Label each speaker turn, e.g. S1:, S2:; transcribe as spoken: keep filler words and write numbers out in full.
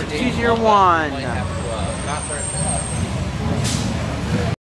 S1: Choose your one.
S2: Might have to, uh, not for